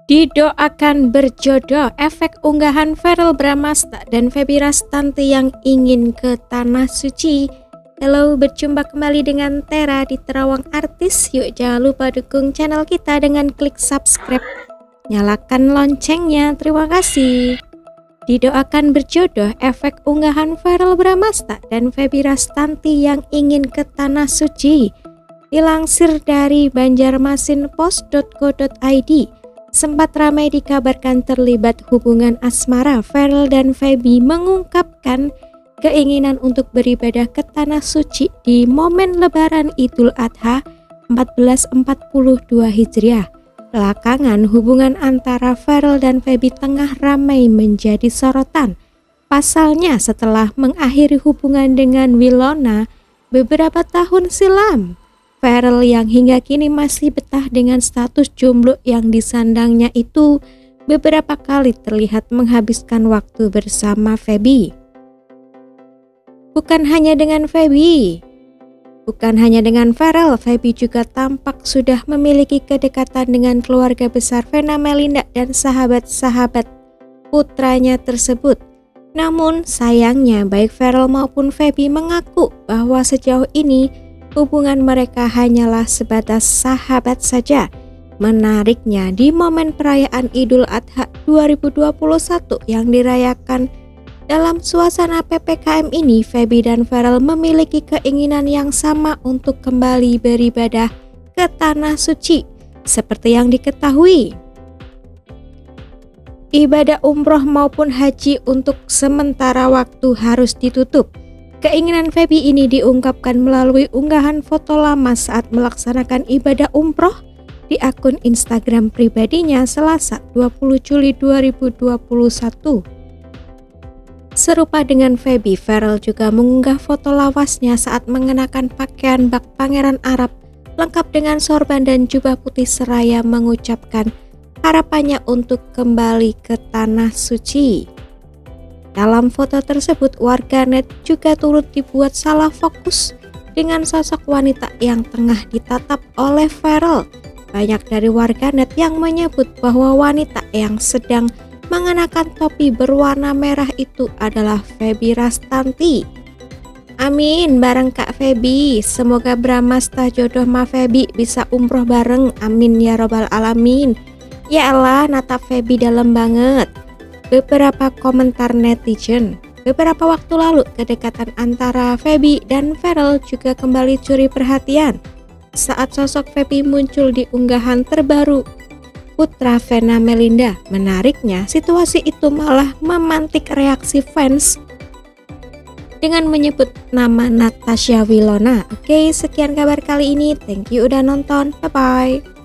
Didoakan berjodoh, efek unggahan Verrell Bramasta dan Feby Rastanti yang ingin ke Tanah Suci. Halo, berjumpa kembali dengan Tera di Terawang Artis. Yuk jangan lupa dukung channel kita dengan klik subscribe, nyalakan loncengnya, terima kasih. Didoakan berjodoh, efek unggahan Verrell Bramasta dan Feby Rastanti yang ingin ke Tanah Suci. Dilansir dari banjarmasinpost.co.id, sempat ramai dikabarkan terlibat hubungan asmara. Verrell dan Feby mengungkapkan keinginan untuk beribadah ke Tanah Suci di momen Lebaran Idul Adha 1442 Hijriah. Belakangan hubungan antara Verrell dan Feby tengah ramai menjadi sorotan. Pasalnya setelah mengakhiri hubungan dengan Winona beberapa tahun silam, Verrell yang hingga kini masih betah dengan status jomblo yang disandangnya itu beberapa kali terlihat menghabiskan waktu bersama Feby. Bukan hanya dengan Verrell, Feby juga tampak sudah memiliki kedekatan dengan keluarga besar Vena Melinda dan sahabat-sahabat putranya tersebut. Namun sayangnya baik Verrell maupun Feby mengaku bahwa sejauh ini hubungan mereka hanyalah sebatas sahabat saja. Menariknya, di momen perayaan Idul Adha 2021 yang dirayakan dalam suasana PPKM ini, Feby dan Verrell memiliki keinginan yang sama untuk kembali beribadah ke Tanah Suci. Seperti yang diketahui, ibadah umroh maupun haji untuk sementara waktu harus ditutup. Keinginan Feby ini diungkapkan melalui unggahan foto lama saat melaksanakan ibadah umroh di akun Instagram pribadinya Selasa 20 Juli 2021. Serupa dengan Feby, Verrell juga mengunggah foto lawasnya saat mengenakan pakaian bak pangeran Arab lengkap dengan sorban dan jubah putih seraya mengucapkan harapannya untuk kembali ke Tanah Suci. Dalam foto tersebut, warganet juga turut dibuat salah fokus dengan sosok wanita yang tengah ditatap oleh Verrell. Banyak dari warganet yang menyebut bahwa wanita yang sedang mengenakan topi berwarna merah itu adalah Feby Rastanti. Amin bareng Kak Feby, semoga Bramasta jodoh ma Feby bisa umroh bareng, amin ya robbal alamin. Ya Allah, natap Feby dalam banget. Beberapa komentar netizen, beberapa waktu lalu kedekatan antara Feby dan Verrell juga kembali curi perhatian saat sosok Feby muncul di unggahan terbaru putra Vena Melinda. Menariknya, situasi itu malah memantik reaksi fans dengan menyebut nama Natasha Winona. Oke, sekian kabar kali ini. Thank you udah nonton. Bye-bye.